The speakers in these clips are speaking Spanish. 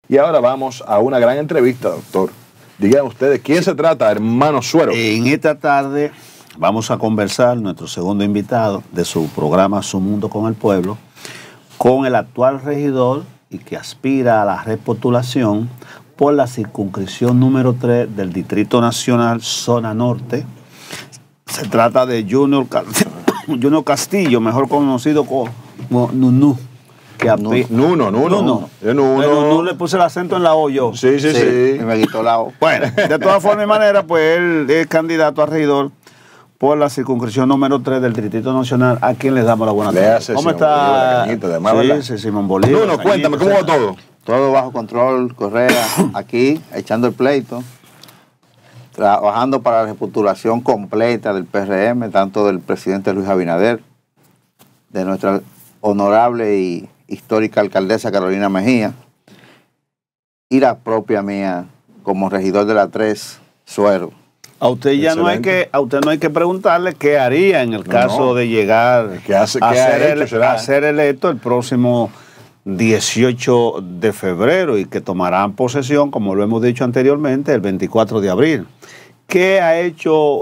Y ahora vamos a una gran entrevista, doctor. Digan ustedes, ¿quién se trata, hermano Suero? En esta tarde vamos a conversar, nuestro segundo invitado de su programa Su Mundo con el Pueblo, con el actual regidor y que aspira a la repostulación por la circunscripción número 3 del Distrito Nacional Zona Norte. Se trata de Junior Castillo, mejor conocido como Nunú. Nuno. Nuno le puse el acento en la O yo. Sí. Y me quitó la O. Bueno, de todas formas y maneras, pues él es candidato a regidor por la circunscripción número 3 del Distrito Nacional. ¿A quién les damos la buena tarde? ¿Cómo está? Simón Bolívar. Nuno, cuéntame, ¿cómo va todo? Todo bajo control, Correa, aquí, echando el pleito, trabajando para la repostulación completa del PRM, tanto del presidente Luis Abinader, de nuestra honorable y histórica alcaldesa Carolina Mejía, y la propia mía como regidor de la 3, Suero. A usted ya no hay que preguntarle qué haría en el caso de llegar a ser electo el próximo 18 de febrero y que tomarán posesión, como lo hemos dicho anteriormente, el 24 de abril. ¿Qué ha hecho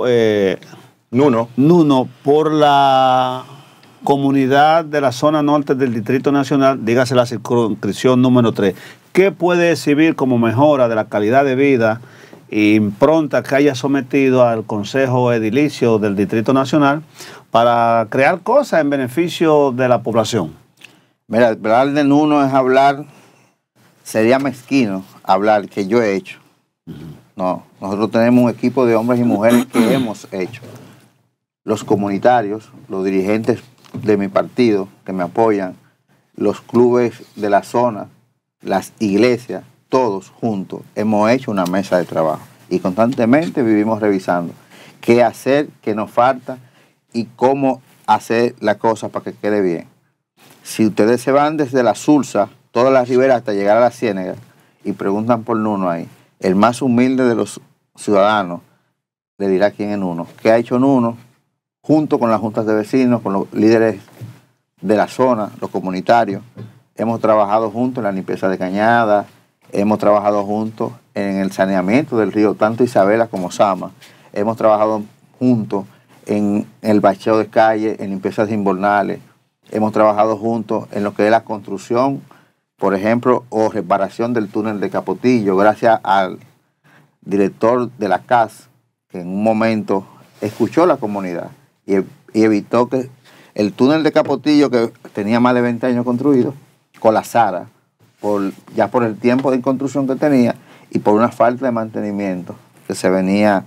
Nuno por la comunidad de la zona norte del Distrito Nacional, dígase la circunscripción número 3? ¿Qué puede exhibir como mejora de la calidad de vida e impronta que haya sometido al Consejo Edilicio del Distrito Nacional para crear cosas en beneficio de la población? Mira, hablar de Nuno es hablar, sería mezquino hablar que yo he hecho. No, nosotros tenemos un equipo de hombres y mujeres que hemos hecho. Los comunitarios, los dirigentes de mi partido que me apoyan, los clubes de la zona, las iglesias, todos juntos hemos hecho una mesa de trabajo y constantemente vivimos revisando qué hacer, qué nos falta y cómo hacer la cosa para que quede bien. Si ustedes se van desde la Sursa, toda la ribera hasta llegar a la Ciénaga y preguntan por Nuno ahí, el más humilde de los ciudadanos le dirá quién es Nuno. ¿Qué ha hecho Nuno? Junto con las juntas de vecinos, con los líderes de la zona, los comunitarios, hemos trabajado juntos en la limpieza de cañadas, hemos trabajado juntos en el saneamiento del río, tanto Isabela como Sama, hemos trabajado juntos en el bacheo de calle, en limpiezas invernales, hemos trabajado juntos en lo que es la construcción, por ejemplo, o reparación del túnel de Capotillo, gracias al director de la CAS, que en un momento escuchó la comunidad y evitó que el túnel de Capotillo, que tenía más de 20 años construido, colapsara, ya por el tiempo de construcción que tenía y por una falta de mantenimiento que se venía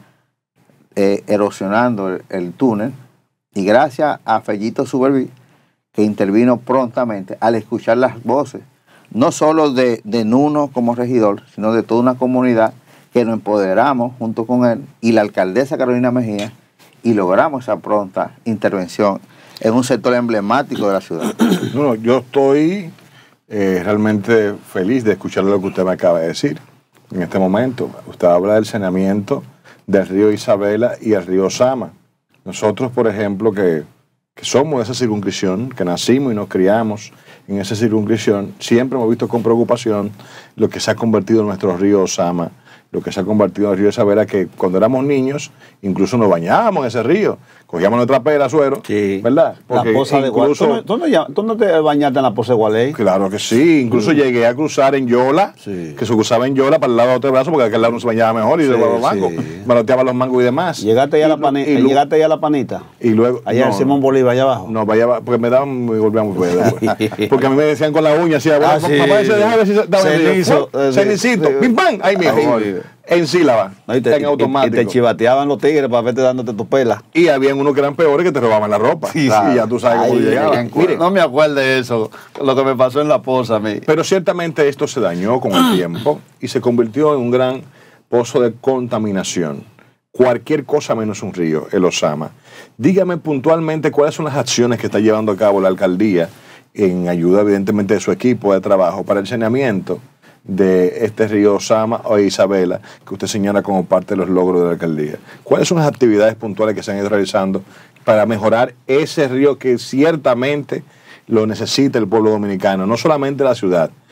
erosionando el túnel. Y gracias a Fellito Suberví, que intervino prontamente al escuchar las voces, no solo de Nuno como regidor, sino de toda una comunidad, que nos empoderamos junto con él y la alcaldesa Carolina Mejía y logramos esa pronta intervención en un sector emblemático de la ciudad. No, yo estoy realmente feliz de escuchar lo que usted me acaba de decir. En este momento, usted habla del saneamiento del río Isabela y el río Sama. Nosotros, por ejemplo, que somos de esa circunscripción, que nacimos y nos criamos en esa circunscripción, siempre hemos visto con preocupación lo que se ha convertido en nuestro río Sama, lo que se ha convertido en el río Isabela, que cuando éramos niños incluso nos bañábamos en ese río, cogíamos nuestra pera, Suero, sí, ¿verdad? Porque la poza incluso, de Gualey. ¿Tú no te bañaste en la poza de Gualey? Claro que sí, incluso llegué a cruzar en Yola, que se cruzaba en Yola para el lado de otro brazo, porque aquel lado no se bañaba mejor y de los mangos, manoteaba los mangos y demás. Llegaste ya a la panita. Y luego, allá en Simón Bolívar, allá abajo. No, vaya, porque me daban y volvíamos porque a mí me decían con la uña, así, papá, déjame ver si cenicito, pim pam, ahí mismo. En sílaba, en automático. Y te chivateaban los tigres para verte dándote tu pela. Y habían unos que eran peores que te robaban la ropa. Sí, claro. Y ya tú sabes cómo llegaban. Mire, no me acuerdo de eso, lo que me pasó en la poza a mí. Pero ciertamente esto se dañó con el tiempo y se convirtió en un gran pozo de contaminación. Cualquier cosa menos un río, el Osama. Dígame puntualmente cuáles son las acciones que está llevando a cabo la alcaldía en ayuda evidentemente de su equipo de trabajo para el saneamiento de este río Osama o Isabela, que usted señala como parte de los logros de la alcaldía. ¿Cuáles son las actividades puntuales que se han ido realizando para mejorar ese río que ciertamente lo necesita el pueblo dominicano? No solamente la ciudad,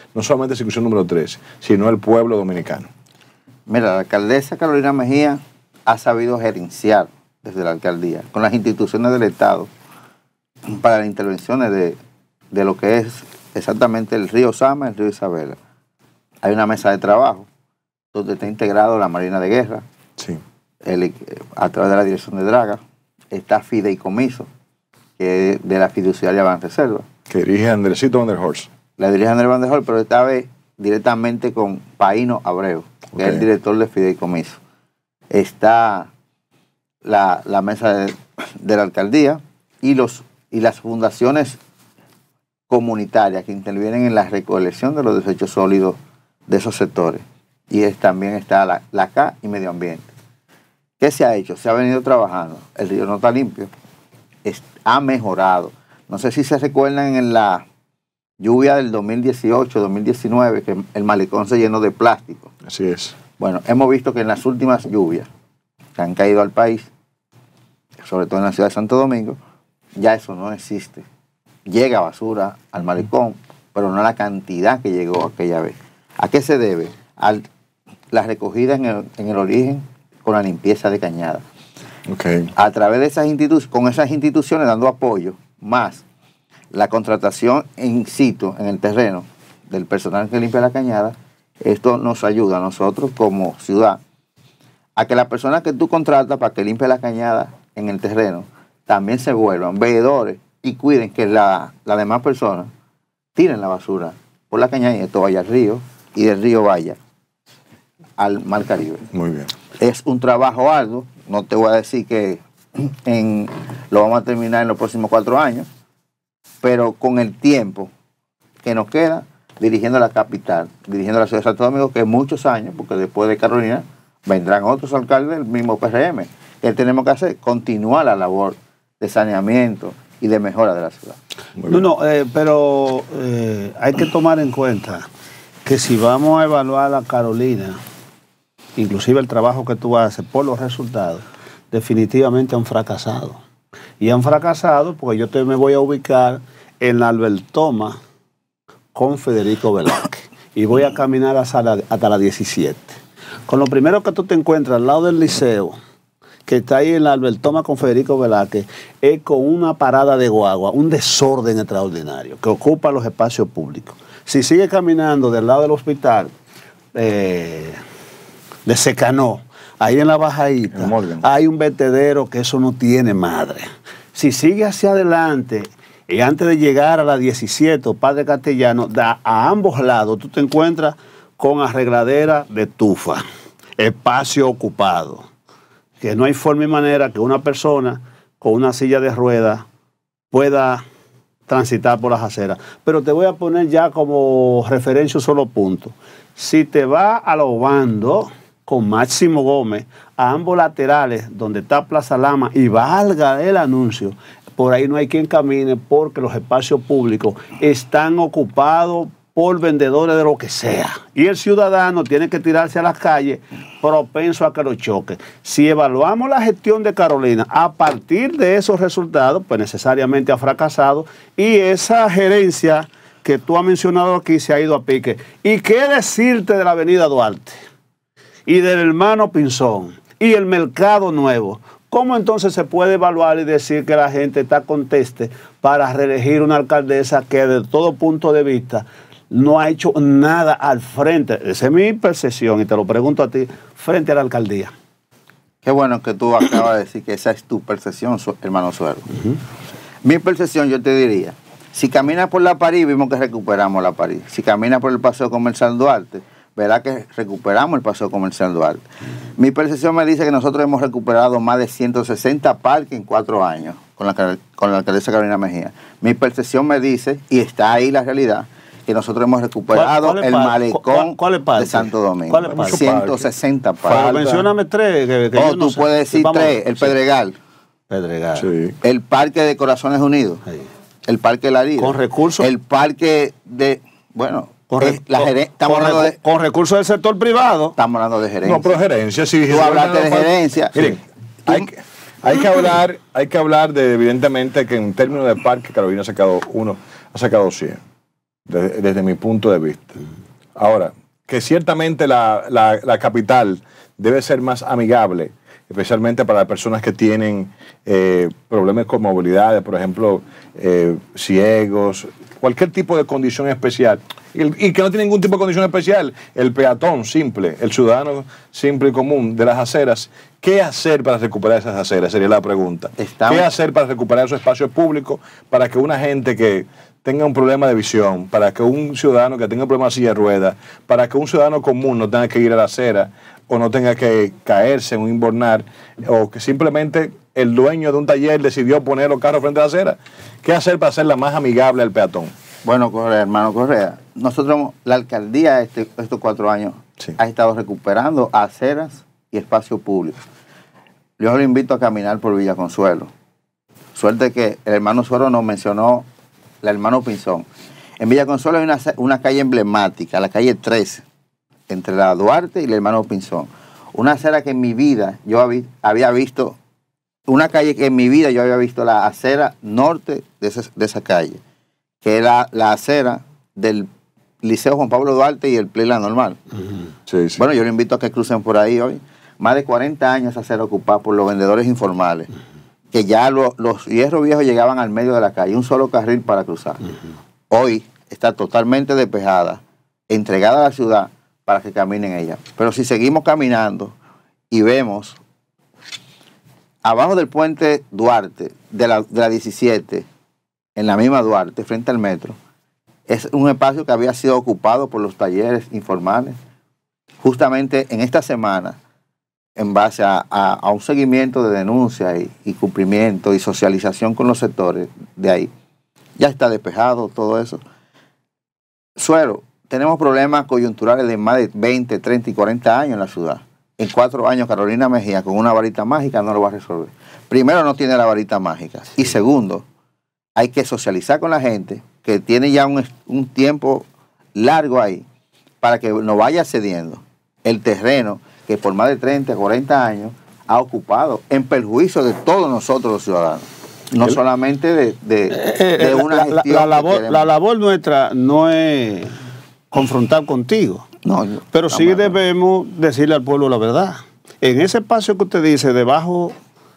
no solamente circunscripción número 13, sino el pueblo dominicano? Mira, la alcaldesa Carolina Mejía ha sabido gerenciar desde la alcaldía con las instituciones del Estado para las intervenciones de lo que es exactamente el río Sama y el río Isabela. Hay una mesa de trabajo donde está integrado la Marina de Guerra, Sí. a través de la Dirección de Draga, está Fideicomiso, que es de la fiduciaria Banreserva. Que dirige Andresito Van der Horst. La dirige Andrés Van der Horst, pero esta vez directamente con Paino Abreu, que es el director de Fideicomiso. Está la mesa de la alcaldía y las fundaciones comunitarias que intervienen en la recolección de los desechos sólidos de esos sectores. Y también está la CA y Medio Ambiente. ¿Qué se ha hecho? Se ha venido trabajando. El río no está limpio. Ha mejorado. No sé si se recuerdan en la lluvia del 2018-2019 que el malecón se llenó de plástico. Así es. Bueno, hemos visto que en las últimas lluvias que han caído al país, sobre todo en la ciudad de Santo Domingo, ya eso no existe. Llega basura al malecón, pero no la cantidad que llegó aquella vez. ¿A qué se debe? A la recogida en el origen con la limpieza de cañada. Okay. A través de esas instituciones, con esas instituciones dando apoyo, más la contratación in situ, en el terreno, del personal que limpia la cañada, esto nos ayuda a nosotros como ciudad a que las personas que tú contratas para que limpie la cañada en el terreno también se vuelvan veedores y cuiden que las demás personas tiren la basura por la cañada y esto vaya al río y del río vaya al Mar Caribe. Muy bien. Es un trabajo arduo, no te voy a decir que lo vamos a terminar en los próximos 4 años, pero con el tiempo que nos queda dirigiendo la capital, dirigiendo la ciudad de Santo Domingo, que muchos años, porque después de Carolina vendrán otros alcaldes del mismo PRM. ¿Qué tenemos que hacer? Continuar la labor de saneamiento y de mejora de la ciudad. Pero hay que tomar en cuenta que si vamos a evaluar a Carolina, inclusive el trabajo que tú haces por los resultados, definitivamente han fracasado. Y han fracasado porque yo me voy a ubicar en la Albertoma con Federico Velázquez y voy a caminar hasta la 17. Con lo primero que tú te encuentras al lado del liceo, que está ahí en la Albertoma con Federico Velázquez, es con una parada de guagua, un desorden extraordinario que ocupa los espacios públicos. Si sigue caminando del lado del hospital de Secanó, ahí en la bajadita, hay un vertedero que eso no tiene madre. Si sigue hacia adelante, y antes de llegar a la 17, Padre Castellano, a ambos lados tú te encuentras con arregladera de tufa, espacio ocupado, que no hay forma y manera que una persona con una silla de ruedas pueda transitar por las aceras. Pero te voy a poner ya como referencia un solo punto. Si te vas a los bandos con Máximo Gómez, a ambos laterales, donde está Plaza Lama, y valga el anuncio, por ahí no hay quien camine porque los espacios públicos están ocupados por vendedores de lo que sea. Y el ciudadano tiene que tirarse a las calles propenso a que lo choque. Si evaluamos la gestión de Carolina a partir de esos resultados, pues necesariamente ha fracasado y esa gerencia que tú has mencionado aquí se ha ido a pique. ¿Y qué decirte de la avenida Duarte? Y del hermano Pinzón y el Mercado Nuevo. ¿Cómo entonces se puede evaluar y decir que la gente está conteste para reelegir una alcaldesa que de todo punto de vista no ha hecho nada al frente? Esa es mi percepción y te lo pregunto a ti, frente a la alcaldía. Qué bueno que tú acabas de decir que esa es tu percepción, hermano Suero. Mi percepción, yo te diría, si caminas por la París, vimos que recuperamos la París. Si caminas por el Paseo Comercial Duarte, verá que recuperamos el Paseo Comercial Duarte. Mi percepción me dice que nosotros hemos recuperado más de 160 parques en 4 años con la alcaldesa Carolina Mejía. Mi percepción me dice, y está ahí la realidad, que nosotros hemos recuperado el malecón de Santo Domingo. 160 parques. Pero mencióname 3. O tú puedes decir 3, el Pedregal. Sí. El Parque de Corazones Unidos. Sí. El Parque La Lira. Con recursos. El Parque de, bueno... Con recursos del sector privado. Estamos hablando de gerencia. No, pero gerencia, sí. Tú hablaste de gerencia. Miren, hay que hablar de, evidentemente, que en términos de parque, Carolina ha sacado 100. desde mi punto de vista. Ahora, que ciertamente la capital debe ser más amigable, especialmente para las personas que tienen problemas con movilidad, por ejemplo, ciegos, cualquier tipo de condición especial, y que no tiene ningún tipo de condición especial, el peatón simple, el ciudadano simple y común de las aceras. ¿Qué hacer para recuperar esas aceras? Sería la pregunta. ¿Qué hacer para recuperar esos espacios públicos para que una gente que tenga un problema de visión, para que un ciudadano que tenga un problema de silla de ruedas, para que un ciudadano común no tenga que ir a la acera o no tenga que caerse en un inbornar, o que simplemente el dueño de un taller decidió poner los carros frente a la acera? ¿Qué hacer para hacerla más amigable al peatón? Bueno, Correa, hermano Correa, nosotros, la alcaldía estos 4 años, sí, ha estado recuperando aceras y espacios públicos. Yo lo invito a caminar por Villa Consuelo. Suerte que el hermano Suero nos mencionó el hermano Pinzón. En Villa Consuelo hay una calle emblemática, la calle 13, entre la Duarte y el hermano Pinzón. Una acera que en mi vida yo había visto, una calle que en mi vida yo había visto la acera norte de esa calle, que es la acera del Liceo Juan Pablo Duarte y el Playland Normal. Sí, sí. Bueno, yo les invito a que crucen por ahí hoy. Más de 40 años esa acera ocupada por los vendedores informales, que ya los hierros viejos llegaban al medio de la calle, un solo carril para cruzar. Hoy está totalmente despejada, entregada a la ciudad para que caminen ella. Pero si seguimos caminando y vemos abajo del puente Duarte, de la 17, en la misma Duarte, frente al metro, es un espacio que había sido ocupado por los talleres informales. Justamente en esta semana, en base a un seguimiento de denuncia y cumplimiento y socialización con los sectores de ahí, ya está despejado todo eso. Suero, tenemos problemas coyunturales de más de 20, 30 y 40 años en la ciudad. En 4 años, Carolina Mejía, con una varita mágica, no lo va a resolver. Primero, no tiene la varita mágica. Y segundo, hay que socializar con la gente, que tiene ya un tiempo largo ahí, para que nos vaya cediendo el terreno que por más de 30, 40 años ha ocupado, en perjuicio de todos nosotros los ciudadanos. No solamente de una gestión. La labor nuestra no es confrontar contigo, no, pero sí debemos decirle al pueblo la verdad. En ese espacio que usted dice, debajo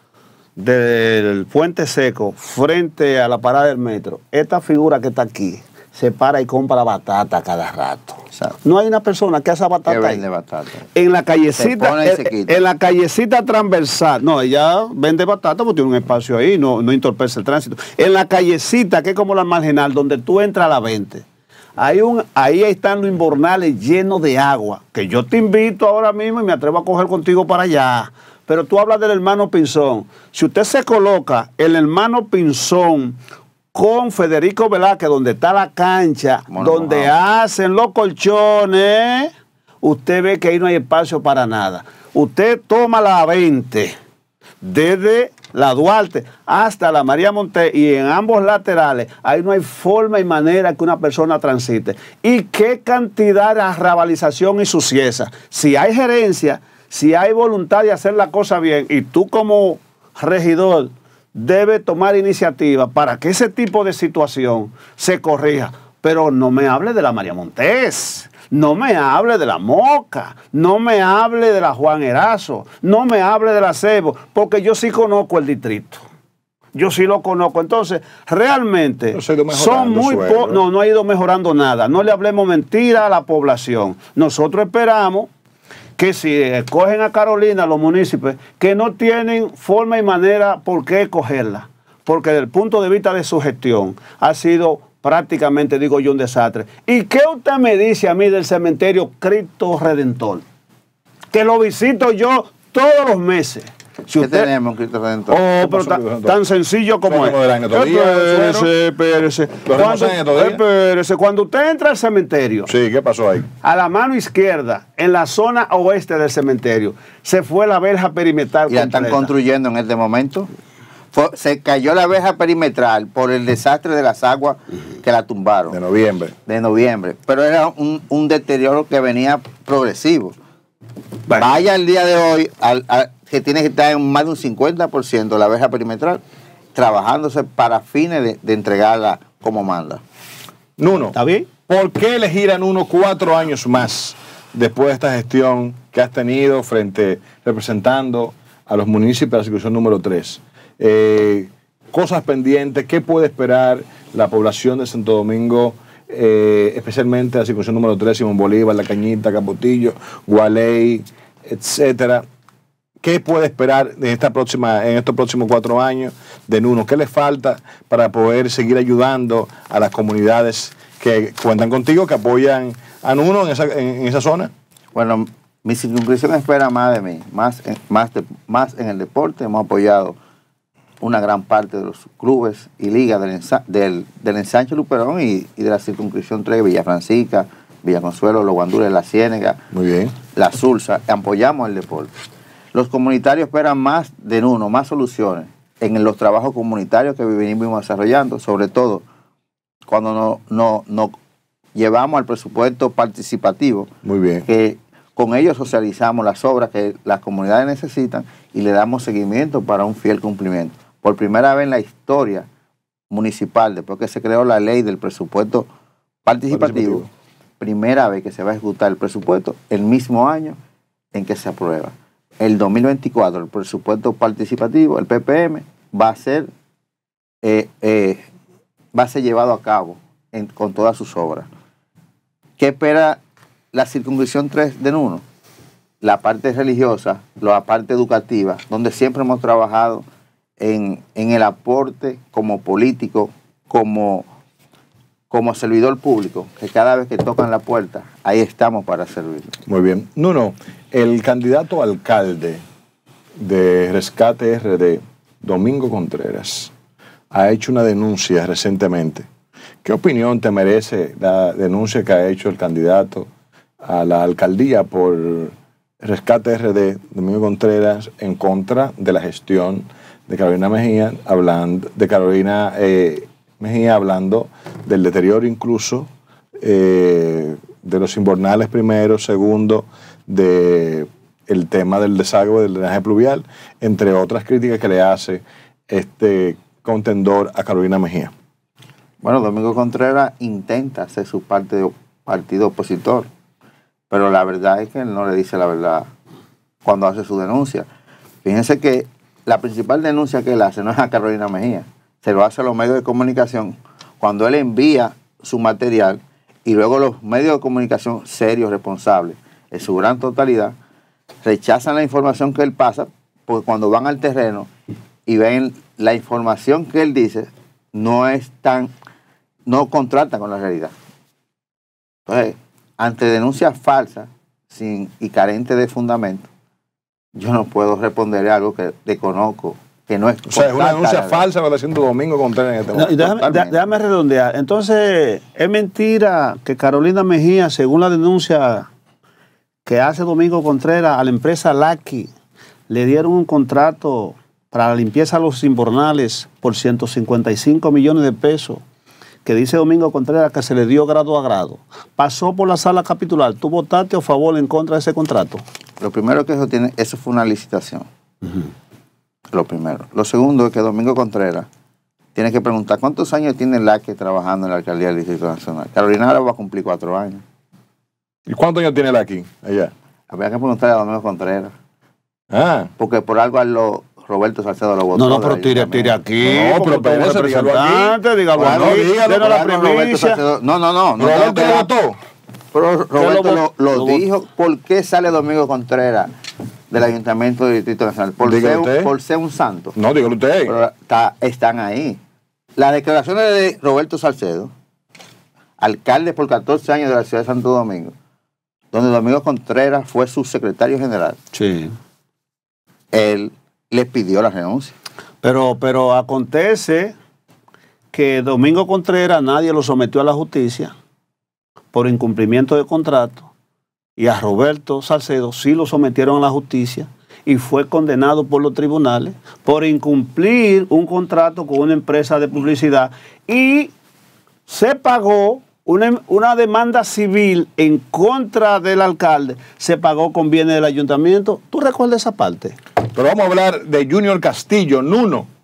del puente seco, frente a la parada del metro, esta figura que está aquí se para y compra batata cada rato. No hay una persona que hace batata ahí. Batata. En la callecita, en la callecita transversal, no, ella vende batata porque tiene un espacio ahí, no entorpece el tránsito. En la callecita, que es como la marginal, donde tú entras a la 20, ahí están los inbornales llenos de agua, que yo te invito ahora mismo y me atrevo a coger contigo para allá. Pero tú hablas del hermano Pinzón. Si usted se coloca el hermano Pinzón con Federico Velázquez, donde está la cancha, donde hacen los colchones, usted ve que ahí no hay espacio para nada. Usted toma la 20, desde la Duarte hasta la María Monté, y en ambos laterales, ahí no hay forma y manera que una persona transite. ¿Y qué cantidad de arrabalización y suciedad? Si hay gerencia, si hay voluntad de hacer la cosa bien, y tú como regidor debe tomar iniciativa para que ese tipo de situación se corrija. Pero no me hable de la María Montés, no me hable de la Moca, no me hable de la Juan Erazo, no me hable de la Cebo, porque yo sí conozco el distrito. Yo sí lo conozco. Entonces, realmente son muy pocos. No ha ido mejorando nada. No le hablemos mentira a la población. Nosotros esperamos que si escogen a Carolina, los municipios, que no tienen forma y manera por qué escogerla, porque desde el punto de vista de su gestión ha sido prácticamente, digo yo, un desastre. ¿Y qué usted me dice a mí del cementerio Cristo Redentor? Que lo visito yo todos los meses. Si ¿qué tenemos, Cristo Redentor? Oh, pero tan sencillo como es. Espérese. Cuando usted entra al cementerio. Sí, ¿qué pasó ahí? A la mano izquierda, en la zona oeste del cementerio, se fue la verja perimetral. ¿Y la están construyendo en este momento? Se cayó la verja perimetral por el desastre de las aguas que la tumbaron. De noviembre. Pero era un deterioro que venía progresivo. Bueno. Vaya el día de hoy que tiene que estar en más de un 50% la verja perimetral, trabajándose para fines de entregarla como manda. Nuno. ¿Está bien? ¿Por qué elegir a Nuno 4 años más después de esta gestión que has tenido representando a los municipios de la circunscripción número 3? Cosas pendientes, ¿qué puede esperar la población de Santo Domingo, especialmente la circunscripción número 3, Simón Bolívar, La Cañita, Capotillo, Gualey, etcétera? ¿Qué puede esperar en estos próximos 4 años de Nuno? ¿Qué le falta para poder seguir ayudando a las comunidades que cuentan contigo, que apoyan a Nuno en esa zona? Bueno, mi circunscripción espera más de mí, más en el deporte. Hemos apoyado una gran parte de los clubes y ligas del ensanche Luperón y de la circunscripción 3, Villa Francisca, Villa Consuelo, Los Guandules, La Ciénega, muy bien, La Sursa. Apoyamos el deporte. Los comunitarios esperan más de Nuno, más soluciones en los trabajos comunitarios que venimos desarrollando, sobre todo cuando nos llevamos al presupuesto participativo. Muy bien. Que con ellos socializamos las obras que las comunidades necesitan y le damos seguimiento para un fiel cumplimiento. Por primera vez en la historia municipal, después que se creó la ley del presupuesto participativo, primera vez que se va a ejecutar el presupuesto el mismo año en que se aprueba. El 2024, el presupuesto participativo, el PPM, va a ser llevado a cabo con todas sus obras. ¿Qué espera la circunscripción 3 de Nuno? La parte religiosa, la parte educativa, donde siempre hemos trabajado en el aporte como político, como servidor público, que cada vez que tocan la puerta, ahí estamos para servir. Muy bien. Nuno, el candidato a alcalde de Rescate RD, Domingo Contreras, ha hecho una denuncia recientemente. ¿Qué opinión te merece la denuncia que ha hecho el candidato a la alcaldía por Rescate RD, Domingo Contreras, en contra de la gestión de Carolina Mejía, hablando del deterioro incluso de los invernales primero, segundo, de el tema del desagüe del drenaje pluvial, entre otras críticas que le hace este contendor a Carolina Mejía? Bueno, Domingo Contreras intenta hacer su partido opositor, pero la verdad es que él no le dice la verdad cuando hace su denuncia. Fíjense que la principal denuncia que él hace no es a Carolina Mejía, se lo hace a los medios de comunicación cuando él envía su material y luego los medios de comunicación serios, responsables, en su gran totalidad, rechazan la información que él pasa, porque cuando van al terreno y ven la información que él dice, no contrasta con la realidad. Entonces, ante denuncias falsas y carentes de fundamento, yo no puedo responder algo que desconozco, que no es. O sea, es una denuncia falsa que está haciendo Domingo Contreras en este momento. Déjame redondear. Entonces, ¿es mentira que Carolina Mejía, según la denuncia que hace Domingo Contreras a la empresa Laki, le dieron un contrato para la limpieza de los invernales por 155 millones de pesos, que dice Domingo Contreras que se le dio grado a grado? Pasó por la sala capitular. ¿Tú votaste a favor o en contra de ese contrato? Lo primero que eso fue una licitación. Lo primero. Lo segundo es que Domingo Contreras tiene que preguntar cuántos años tiene Laki trabajando en la alcaldía del Distrito Nacional. Carolina ahora va a cumplir 4 años. ¿Y cuántos años tiene Laki allá? Habría que preguntarle a Domingo Contreras. Ah. Porque por algo Roberto Salcedo lo votó. No, pero tire aquí. No, pero representante, dígalo aquí. Dígalo la primicia. No. ¿Roberto lo votó? Pero Roberto lo dijo. ¿Por qué sale Domingo Contreras del Ayuntamiento del Distrito Nacional? Por ser un santo. No, dígalo usted. Pero están ahí. Las declaraciones de Roberto Salcedo, alcalde por 14 años de la ciudad de Santo Domingo, donde Domingo Contreras fue su secretario general. Sí. Él le pidió la renuncia. Pero acontece que Domingo Contreras nadie lo sometió a la justicia por incumplimiento de contrato, y a Roberto Salcedo sí lo sometieron a la justicia y fue condenado por los tribunales por incumplir un contrato con una empresa de publicidad, y se pagó una demanda civil en contra del alcalde, se pagó con bienes del ayuntamiento. ¿Tú recuerdas esa parte? Pero vamos a hablar de Junior Castillo, Nuno.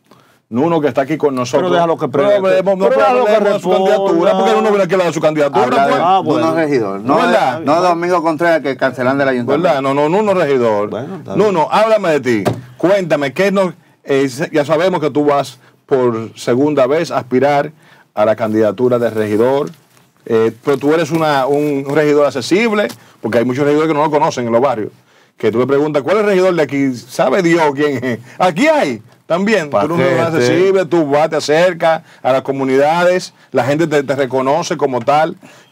Nuno, que está aquí con nosotros. Pero déjalo que no hablemos de su candidatura, porque Nuno viene aquí a hablar de su candidatura. Habla Pues. de Nuno Regidor. No, ¿verdad? no Domingo Contreras, que cancelan del ayuntamiento. ¿Verdad? No, Nuno Regidor. Bueno, Nuno, háblame de ti. Cuéntame, ya sabemos que tú vas por segunda vez a aspirar a la candidatura de regidor. Pero tú eres un regidor accesible, porque hay muchos regidores que no lo conocen en los barrios. Que tú le preguntas, ¿cuál es el regidor de aquí? ¿Sabe Dios quién es? Aquí hay también. Tú eres un regidor accesible, tú vas, te acercas a las comunidades, la gente te reconoce como tal,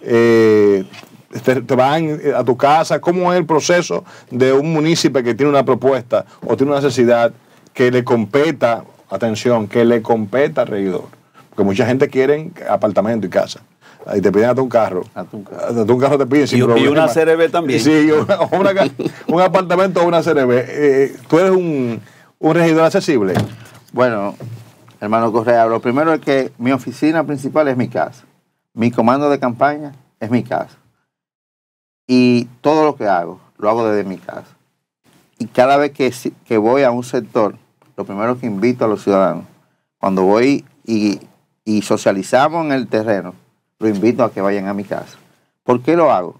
te van a tu casa. ¿Cómo es el proceso de un municipio que tiene una propuesta o tiene una necesidad que le competa, atención, que le competa al regidor? Porque mucha gente quiere apartamento y casa. Ahí te piden hasta un carro. Hasta un carro te piden sin problema. Y una CRB también. Sí, un apartamento o una CRB. ¿Tú eres un regidor accesible? Bueno, hermano Correa, lo primero es que mi oficina principal es mi casa. Mi comando de campaña es mi casa. Y todo lo que hago, lo hago desde mi casa. Y cada vez que voy a un sector, lo primero que invito a los ciudadanos, cuando voy y socializamos en el terreno, lo invito a que vayan a mi casa. ¿Por qué lo hago?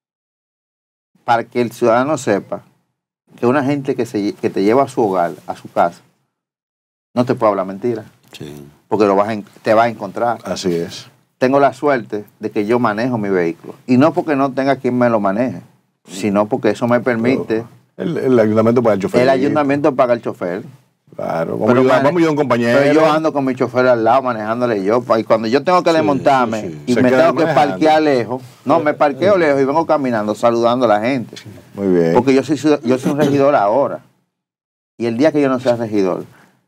Para que el ciudadano sepa que una gente que te lleva a su hogar, a su casa, no te puede hablar mentira. Sí. Porque te va a encontrar. Así es. Tengo la suerte de que yo manejo mi vehículo. Y no porque no tenga quien me lo maneje, sino porque eso me permite... El ayuntamiento paga el chofer. El ayuntamiento paga el chofer. Claro, vamos a ayudar a un compañero. Pero yo ando con mi chofer al lado, manejándole yo. Y cuando yo tengo que desmontarme y me tengo que parquear lejos, me parqueo lejos y vengo caminando, saludando a la gente. Muy bien. Porque yo soy un regidor ahora. Y el día que yo no sea regidor,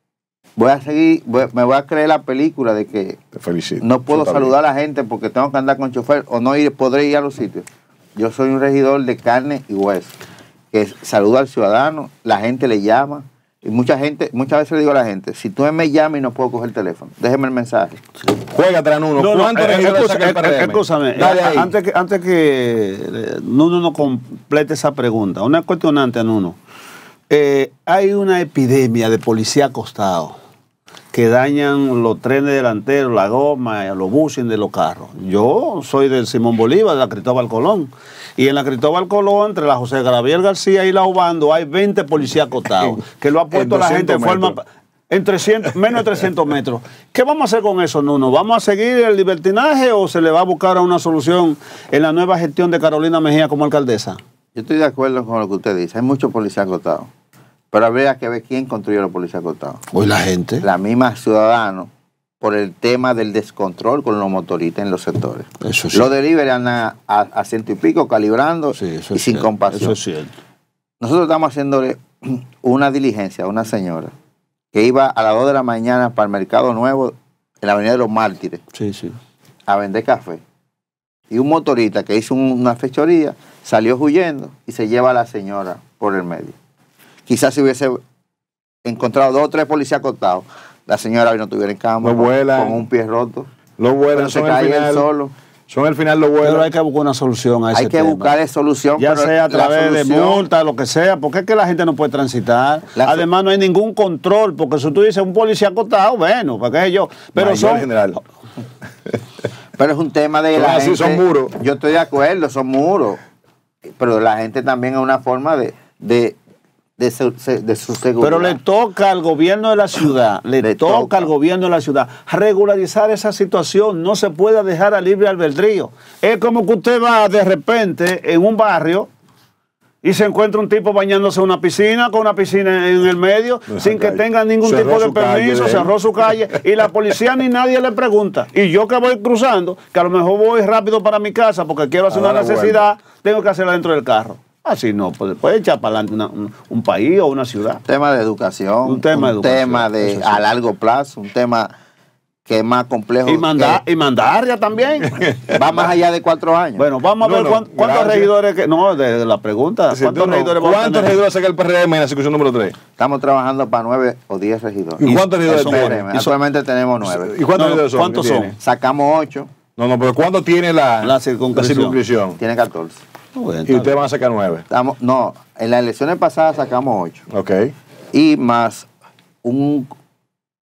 me voy a creer la película de que te felicito. No puedo saludar a la gente porque tengo que andar con chofer o no podré ir a los sitios. Yo soy un regidor de carne y hueso, que saluda al ciudadano, la gente le llama. Y muchas veces le digo a la gente, si tú me llamas y no puedo coger el teléfono, déjeme el mensaje. Juégatela, Nuno. ¿Cuántos regidores saca el PRM? Escúchame, antes que Nuno no complete esa pregunta, una cuestionante a Nuno. Hay una epidemia de policía acostado que dañan los trenes delanteros, la goma, los buses de los carros. Yo soy del Simón Bolívar, de la Cristóbal Colón. Y en la Cristóbal Colón, entre la José Gabriel García y la Obando, hay 20 policías acostados, que lo ha puesto la gente de forma... menos de 300 metros. ¿Qué vamos a hacer con eso, Nuno? ¿Vamos a seguir el libertinaje o se le va a buscar una solución en la nueva gestión de Carolina Mejía como alcaldesa? Yo estoy de acuerdo con lo que usted dice. Hay muchos policías acostados. Pero habría que ver quién construyó los policías acostados. Hoy la gente. La misma ciudadanos, por el tema del descontrol con los motoristas en los sectores. Eso sí. Los delivery andan a ciento y pico, calibrando y sin compasión. Eso es cierto. Nosotros estamos haciéndole una diligencia a una señora que iba a las 2 de la mañana para el Mercado Nuevo en la Avenida de los Mártires a vender café. Y un motorista que hizo una fechoría salió huyendo y se lleva a la señora por el medio. Quizás si hubiese encontrado 2 o 3 policías acostados, la señora hoy no estuviera en cama con un pie roto. Lo vuelan, se cae él solo. Son al final los vuelos. Pero hay que buscar una solución a ese tema. Hay que buscar solución. Ya sea a través de multa, lo que sea, porque es que la gente no puede transitar. Además, no hay ningún control, porque si tú dices un policía acostado, bueno, ¿para qué yo? Pero son... general. Pero es un tema de la gente. Son muros. Yo estoy de acuerdo, son muros. Pero la gente también es una forma de su seguridad. Pero le toca al gobierno de la ciudad, le toca al gobierno de la ciudad regularizar esa situación. No se puede dejar a libre albedrío. Es como que usted va de repente en un barrio y se encuentra un tipo bañándose en una piscina, con una piscina en el medio, sin que tenga ningún tipo de permiso, cerró su calle, y la policía ni nadie le pregunta. Y yo que voy cruzando, que a lo mejor voy rápido para mi casa porque quiero hacer una necesidad, tengo que hacerla dentro del carro. Así no, puede echar para adelante un país o una ciudad. Un tema de educación, un tema de a largo plazo, un tema que es más complejo. Y mandaria también. Va más allá de 4 años. Bueno, vamos a ver cuántos regidores... No, de la pregunta. ¿Cuántos regidores saca el PRM en la circunscripción número 3? Estamos trabajando para 9 o 10 regidores. ¿Y cuántos regidores tenemos? Actualmente tenemos 9. ¿Y cuántos regidores son? ¿Cuántos son? Sacamos 8. No, pero ¿cuánto tiene la circunscripción? Tiene 14. Bueno, y ustedes van a sacar 9. No, en las elecciones pasadas sacamos 8. Ok. Y más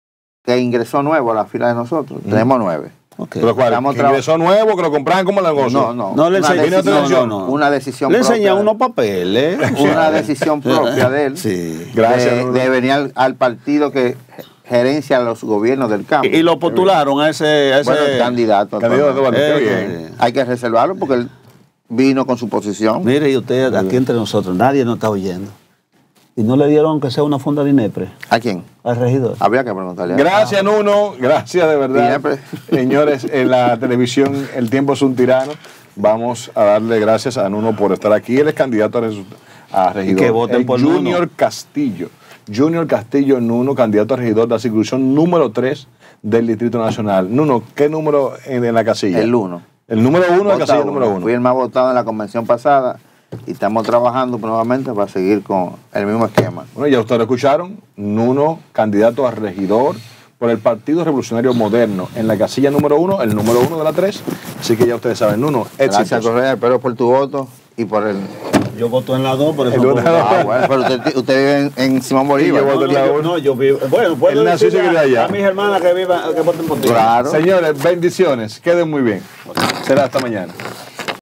que ingresó nuevo a la fila de nosotros. Tenemos 9. Okay. ¿Pero cuál? Estamos ¿Ingresó nuevo que lo compraban como negocio? No le una enseñan, decisión, no. una decisión Le propia. enseñan unos papeles. Una decisión propia de él. Sí. Gracias, Nuno. de venir al partido que gerencia los gobiernos del campo. Y lo postularon a ese Bueno, candidato. Candidato actualmente. Eduardo, qué bien. Hay que reservarlo porque él vino con su posición. Mire, y usted aquí entre nosotros, nadie nos está oyendo. Y no le dieron que sea una funda de INEPRE ¿A quién? al regidor. Habría que preguntarle. Gracias, Nuno. Gracias de verdad. Siempre. Señores, en la televisión El Tiempo es un Tirano. Vamos a darle gracias a Nuno por estar aquí. Él es candidato a regidor. Y que voten El por Junior Nuno. Castillo. Junior Castillo Nuno, candidato a regidor de la circunscripción número 3 del Distrito Nacional. Nuno, ¿qué número en la casilla? El 1. El número 1 de la casilla número 1. Fui el más votado en la convención pasada y estamos trabajando nuevamente para seguir con el mismo esquema. Bueno, ya ustedes lo escucharon. Nuno, candidato a regidor por el Partido Revolucionario Moderno en la casilla número 1, el número 1 de la 3. Así que ya ustedes saben, Nuno, Gracias, éxitos. Correa. Espero por tu voto y por el... Yo voto en la 2, por eso. El voto en la Ah, bueno, pero usted vive en Simón Bolívar. yo voto en la 1. No, yo vivo. Bueno, puedo Él nació y se decirle crió allá. a mis hermanas que vivan, que voten por ti. Claro. Señores, bendiciones. Queden muy bien. Será hasta mañana.